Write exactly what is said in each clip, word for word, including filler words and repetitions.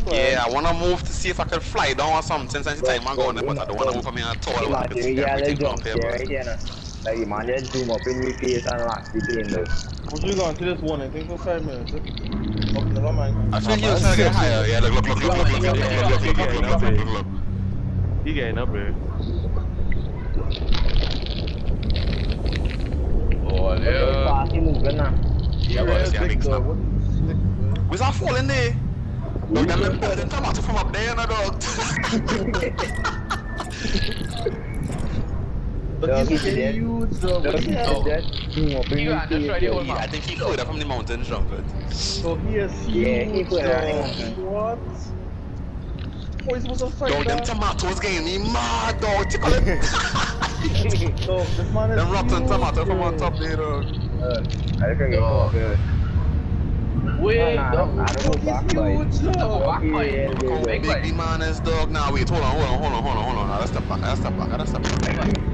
Yeah, I wanna move to see if I can fly down or something since the time I'm going there, but I don't wanna move for me at all. I want to see everything up here, bro. Like, you man, just zoom up in your face and lock the plane though. Would you go into this one, I think for five minutes? Okay, never mind. I feel you're trying to get higher. Yeah, look, look, look, look, look, look, look, look, look, look, look, look, look, look, look. He getting up there. Oh, yeah. He moving now. Yeah, but see, I think so. Was I falling there? Look, them them building tomato from up there, no dog. But he's a huge dog. I think he flew up from the mountain jumping. So he is huge. Yeah, he flew down. What? Oh, he's supposed to fight. Dog, them tomatoes getting me mad, dog. Tickle it. So, this man is them rotten tomato from on top there, dog. I reckon you go good. Wait, I don't go back, boy. Big the man is dog. Now wait, hold on, hold on, hold on, hold on, hold on. Now let's step back, let's step back, let's step back.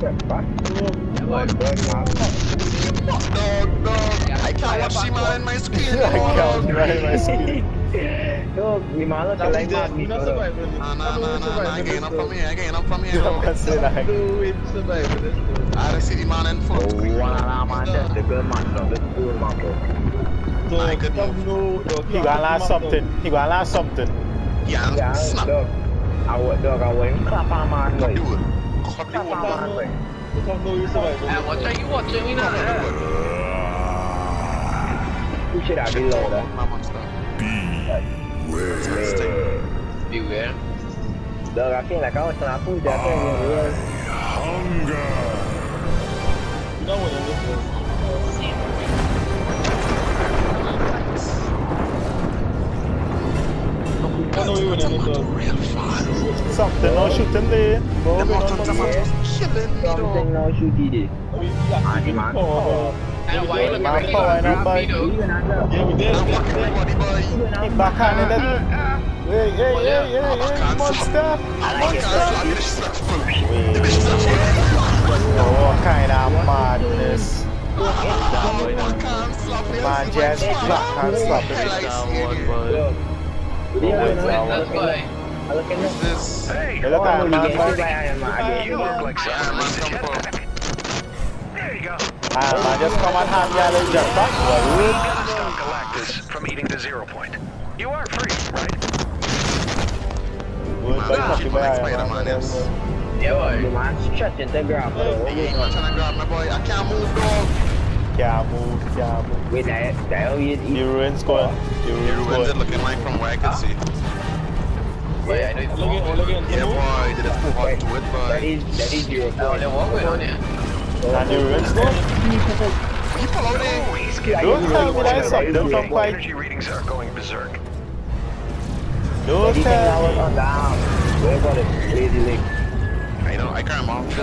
Dog, dog. I can't watch the man in my screen. I can't watch in my screen. Dog, the man look like that. You're not surviving. Nah, nah, nah, nah, nah. I'm getting up from here, I'm getting up from here. I say that. Do it, survive this. I see the man in full screen. One of them man, that's the good man, dog. That's the good man, bro. So, I could no, no, He gonna learn something. He gonna learn something. Yeah, Yeah, snap. dog. I would, dog, I wouldn't clap on man, boy. Do it. Cut the Clap wood. on man, boy. you don't know you're surviving. And what are you watching me now? You should have been louder. Beware. Dog, I feel like I was trying to push that thing in the air. Hunger. You know what you're looking for. I know you wouldn't need those. Something no shooting there. Go Them go rotten on. tomatoes killing me, Something dog. now shoot it. I mean, yeah, you man. power. And why you Man, power and up, boy. Even under. Yeah, we did. I'm fucking everybody, boy. He backhand in it. Hey, hey, hey, hey, hey, monster. Monster. Oh, what kind of madness. Man, just backhand slapping it down one, boy. That's why. Hey, Hey, look at him, man. you look like someone needs a jetpack. There you go. Ah, man, just come and hand me a little jetpack. We gotta stop Galactus from eating the zero point. You are free, right? Good, but Man, fuck keep you, on like boy, Spider-Man, man. yes. Yeah, boy. The man stretching the ground. You ain't gonna try to grab my boy. I can't move, dog. Can't move, can't move. Wait, that, that, you, The you, ruins going. The You ruins ruined it going. looking like from where I could see. Boy, I know it's Look at, look at, Yeah, boy, did it move on to it, that boy. is, that is your Oh, point. then what going on here? And the ruins going. People out there. Oh, he's Don't tell me that's something from getting fight. energy readings are going berserk. Don't He tell was me. on down. Where got it? Lazy leg. I know, I can't remember.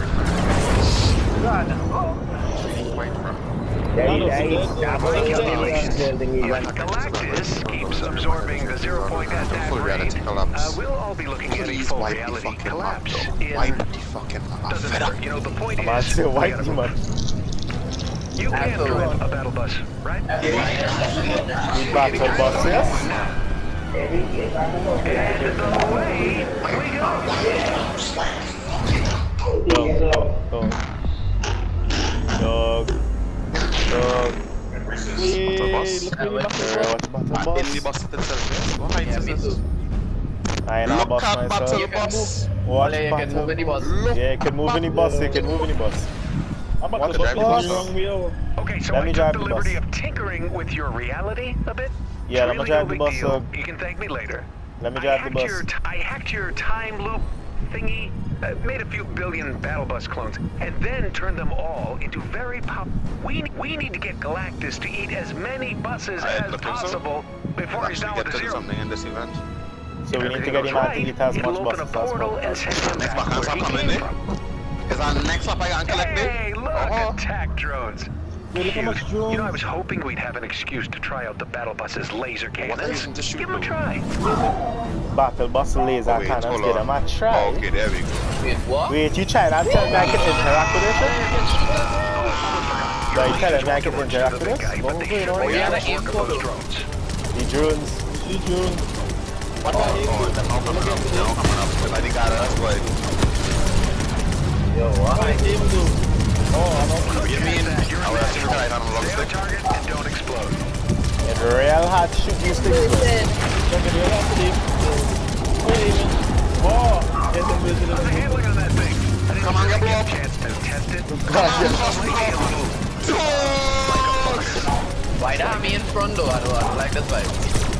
God. Wait, bro. That is, that is, that was building you If Galactus keeps absorbing the zero point at that Full rate, reality collapse. uh, we'll all be looking at a Please full wipe the reality fucking map, collapse. dog. In, Wipe the fucking map. I'm doesn't fed up. matter. You know, the point Man, is, say we white gotta man. You can drive a battle bus, right? Battle bus, yes? And away we go. Dog, dog, dog. Dog. Dog. Hey, look at Uh, the what's battle In the bus? bus itself, yes. What height Yeah, is me this? too. I ain't a Look bus at myself. battle bus. Watch Only you can move any battle. bus. Yeah, you can move any bus, you can move any bus. I'm about What to the bust drive the the wrong way over. Okay, so Let I me took drive the the liberty bus. of tinkering with your reality a bit. Yeah, let me Really drive no the big bus, deal. uh, You can thank me later. Let me I drive the hacked bus. Your t I hacked your time loop thingy, uh, made a few billion battle bus clones, and then turned them all into very pop. We we need to get Galactus to eat as many buses I as look so. possible before he's Actually done get with to the do zero. something in this event. So If we need to everything get goes him out to right, eat as it'll much open buses a as portal possible. and send him Next back back where hands he are coming came in. from. Is our next up I can collect it? Hey, look, Uh-huh. attack drones. Wait, look how much Cute. drones. You know, I was hoping we'd have an excuse to try out the battle bus's laser What are you cannons. using to shoot Give them a though? try. Battle bus laser Oh, wait, cannons, hold get on. them a try. Okay, there we go. Wait, what? Wait, you try that? Tell me I can interact with this? So you tell me I can interact with this? What's going on We here? gotta aim for those drones. The drones. See, June. Oh, oh, they're not coming up. They're not coming up. But I think I that's why. Yo, what? I came to. Oh, I don't You mean? I would have to right on the long stick. Target and don't explode. In real hard shoot these things. Check it out after this. Wait a minute. Oh, get them visiting. How's the handling on that thing? I didn't Come on, really get get a blow. chance to test it. Why not me in front though? I don't, I don't like this vibe.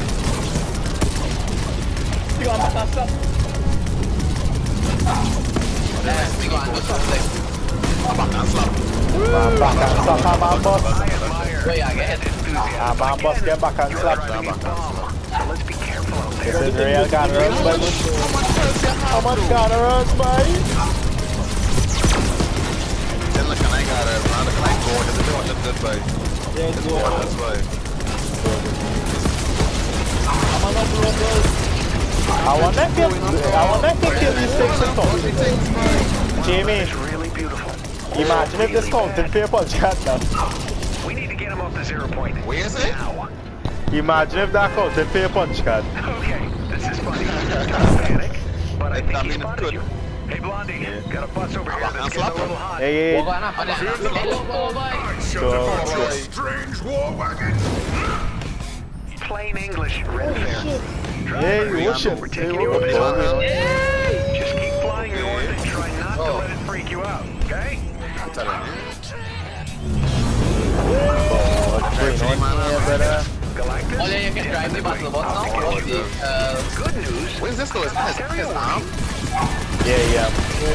You got my stuff. Let's go and do something. Back and slap. Back and slap, ah, man, boss. I admire Wait, I get it. Ah, man, boss, get back and slap. So let's be careful out This there. is real gunnerers, boy. How much gunnerers, boy? Then look, I got it. Now look, I go. Just do it this way. Yeah, Just go go on. this way. I'm on the road, bro. I want that kill. I want that kill kill these things in front. Jamie, It's really beautiful. imagine if this counting for your punch card now. We need to get him off the zero point. Where is it? Now. Imagine if that counting for your punch card. Okay, this is funny. Don't panic. But I think I he mean, spotted good. you. Hey, Blondie, got a bus over here Back that's and getting a slap little him. hot. Hey, hey, What happened? Hey, look, oh boy. go. Strange war wagon. Plain English, red fair. Hey, what's shit? We're Hey, taking you what over the the Just keep flying north and try not to let it freak you out, okay? I'm telling you. Galactus? Oh yeah, you can drive the battle bus now. Oh, the, uh, Good news. Where's this though? Is his, his arm? Yeah, yeah.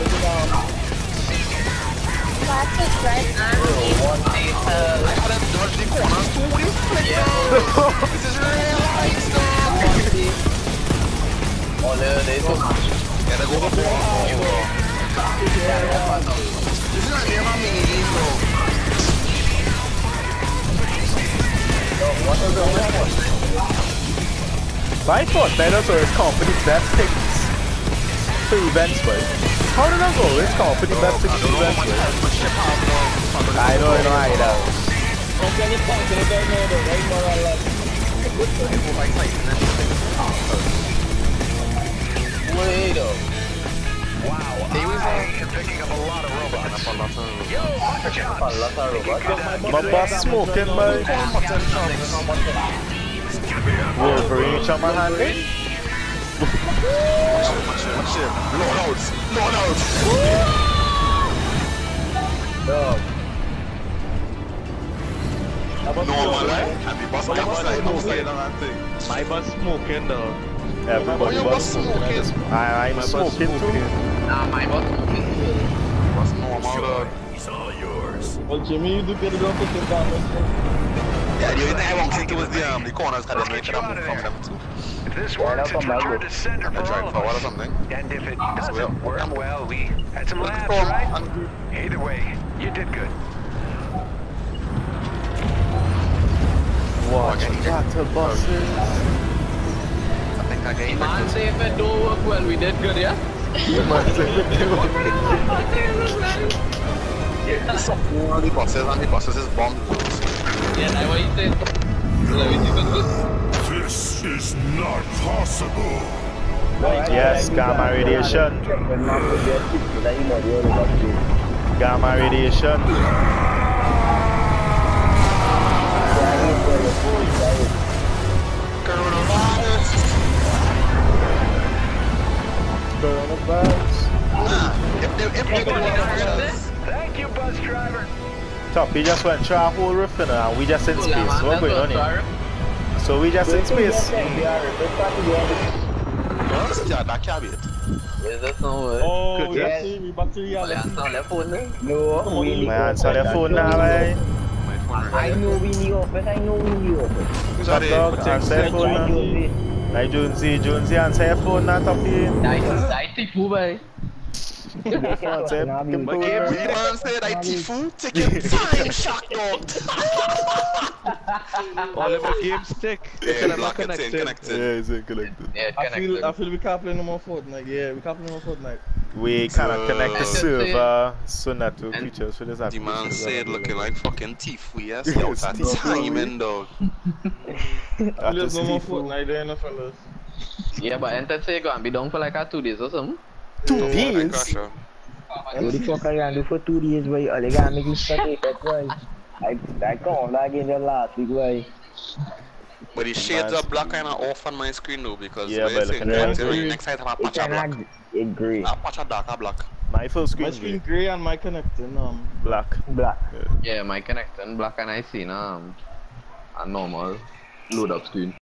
Plastic right arm. one eight, uh, I gotta dodge the corners too. What do you think? This is real life stuff. oh, there, there's so much. Gotta go up more. This is not near my mini game though. My thought dinosaur is company's best things for events, boy. How did that go? It's company's best things for events, boy. I know, I know, I know. Okay, you talk to the guy now, though. Right more or less. Wait up. Wow, I am picking up a lot of robots. Yo, watch out. My boss smoking, boy. Wolverine, shot my hand in. Loadouts! Loadouts! Normal, right? And the bus can't slide upside down and thing. My bus smoking, though. Everybody Oh, your was bus smoking? I, I'm smoking too. Nah, my boss smoking. Bus normal, dog. He's all yours. Well, Jimmy, you do get it off the thing down there. Yeah, the only thing I won't think it was the, um, the corners because they could have moved from them too. If this works, it's return to sender And for they all drive of forward or us. something. And if it well. doesn't work, well, we had some Look laughs, from right? and Either way, you did good. Watch battle buses. I think I gave Man, say if it don't work well, we did good, yeah? all the buses and the buses is bombed. Yeah, that's what you said. Let me see this. This is not possible. Yes, gamma radiation. Gamma radiation. Coronavirus! Coronavirus. If they, if they go to Thank you, bus driver. Top, he just went through our whole roof you know, and we just in space. What's going on here? So we just in space. Yeah, that caveat. Is this no way? Oh, Yes. yes. We back to reality. Answer on their phone now. No, we My answer their phone now, eh? I know we need office, I know we need office. Top dog, answer your phone now. Like Jonesy, Jonesy answer your phone now, Toppy. Nice, nice tipu, bhai. Answer your fucking But phone Gabe, now. the man said I Tifu, take your time, shock dog. All of my game stick. Yeah, black it's in, Yeah, connected. it's connected. Yeah, I feel, I connected. feel we can't play no more Fortnite. Yeah, we can't play no more Fortnite. We cannot connect the So- server, so network And- features for this The application. man said looking like fucking Tifu, yes? Yes, Yo, that Tifu. timing, dog. That There's is no more Tifu. Fortnite there, no fellas. Yeah, but Enter say go and be down for like a two days or something. Two So, days? crash, uh. What the fuck are you gonna do for two days, boy? All you gotta make is study, that's why. I, I come back in the last week, boy. But the shades are black kind of off on my screen though because Yeah, when but you say look at that, that. the next side have a It patch of black. kinda, it grey. A patch of darker black. My full My screen screen grey. grey and my connecting um Black. Black. Yeah, my connecting black and I see um a normal load up screen.